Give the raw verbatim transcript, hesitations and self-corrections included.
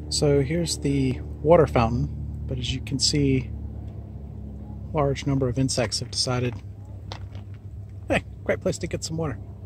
So here's the water fountain, but as you can see, a large number of insects have decided, hey, great place to get some water.